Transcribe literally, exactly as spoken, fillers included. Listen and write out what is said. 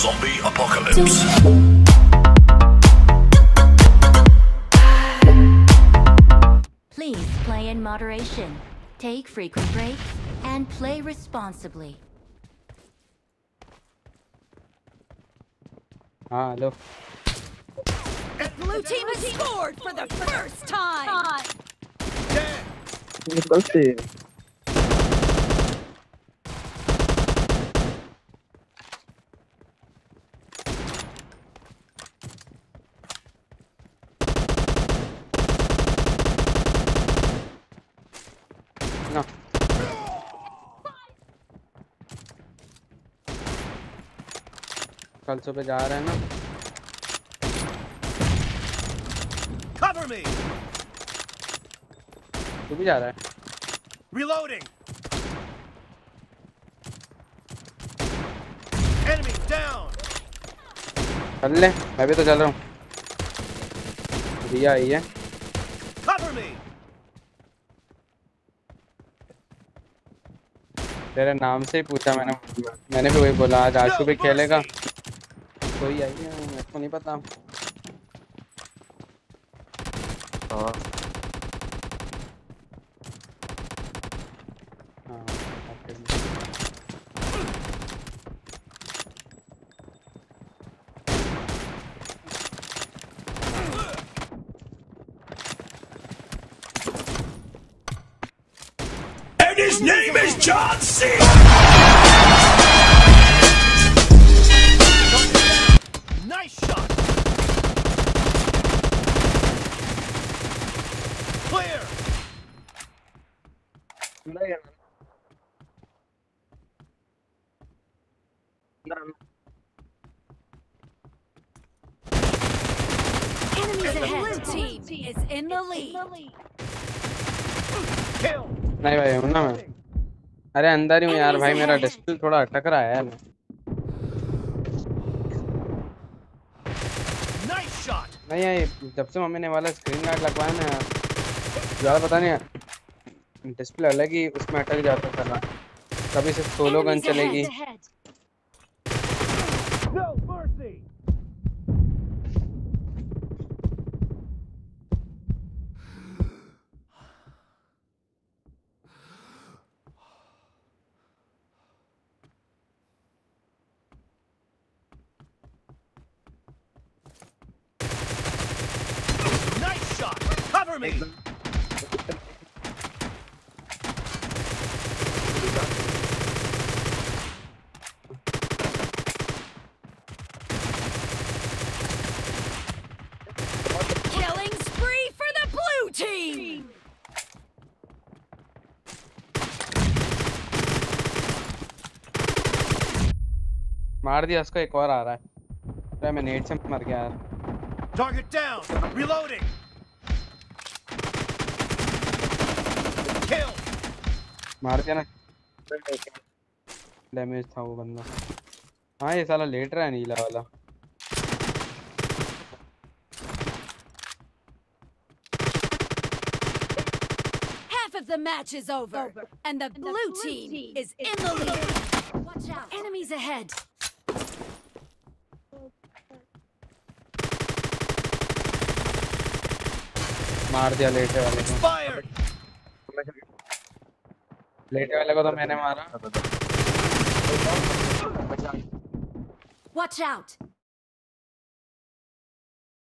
Zombie apocalypse. Please play in moderation. Take frequent breaks and play responsibly. हाँ hello Blue team has scored for the first time. निकलते ना कल सुबह जा रहे हैं ना Cover me. तू भी जा रहा है Reloading. Enemy down. चल ले मैं भी तो चल रहा हूँ रिया आई है Cover me. तेरे नाम से ही पूछा मैंने मैंने भी वही बोला आज आशु No भी खेलेगा mercy. कोई आई है मेरे को नहीं पता हाँ हाँ And his name is John C. Nice shot. Clear. Enemies ahead. Blue team is in the lead. Kill. नहीं भाई हूँ ना मैं अरे अंदर ही हूँ यार भाई मेरा डिस्प्ले थोड़ा अटक रहा है यार Nice shot. नहीं यार जब से मम्मी ने वाला स्क्रीन गार्ड लगवाया ना यार ज़्यादा पता नहीं डिस्प्ले अलग ही उसमें अटक जाता था ना कभी सिर्फ सोलो गन Enemies चलेगी ahead. No mercy. Nice shot. Cover me. Killing spree for the blue team. मार दिया उसको एक और आ रहा है अरे मैं नेट से मर गया यार Target down. Reloading. Kill. मार दिया ना डैमेज था वो बंदा हाँ ये साला लेट रहा है नीला वाला Half of the match is over, and the blue team is in the lead. Watch out. Enemies ahead. मार दिया लेटे वाले को Fired. लेटे वाले को तो मैंने मारा Watch out.